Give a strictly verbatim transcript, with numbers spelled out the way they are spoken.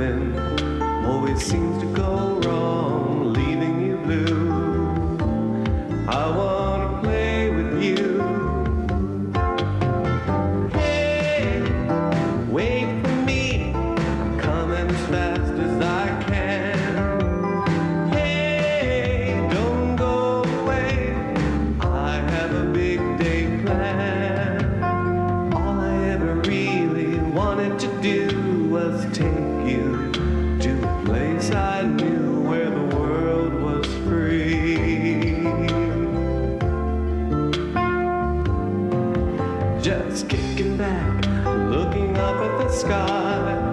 loving always seems to go wrong, leaving you blue. I wanna play with you. Hey, wait for me, I'm coming as fast as I can. Hey, don't go away, I have a big day planned. All I ever really wanted to do was take you to a place I knew where the world was free. Just kicking back, looking up at the sky.